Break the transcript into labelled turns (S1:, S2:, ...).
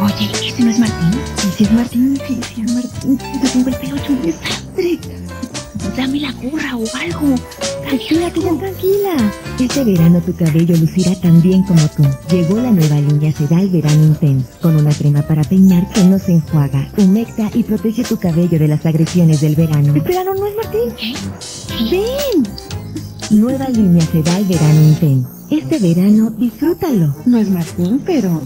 S1: Oye, ¿ese no es Martín?
S2: Sí, es Martín, sí es Martín. Yo tengo el pelo hecho un desastre.
S1: Dame la gorra o algo.
S2: Espérate, ya tranquila. Este verano tu cabello lucirá tan bien como tú. Llegó la nueva línea Sedal Verano Intense, con una crema para peinar que no se enjuaga, humecta y protege tu cabello de las agresiones del verano. Espera, no es Martín.
S1: ¿Qué?
S2: ¡Ven! Nueva línea Sedal Verano Intense. Este verano, disfrútalo.
S1: No es Martín, pero...